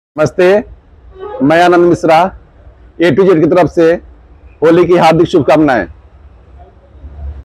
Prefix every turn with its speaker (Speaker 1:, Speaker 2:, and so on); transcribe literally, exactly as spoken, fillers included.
Speaker 1: नमस्ते, मैं Anand Mishra A to Z की तरफ से होली की हार्दिक शुभकामनाएं।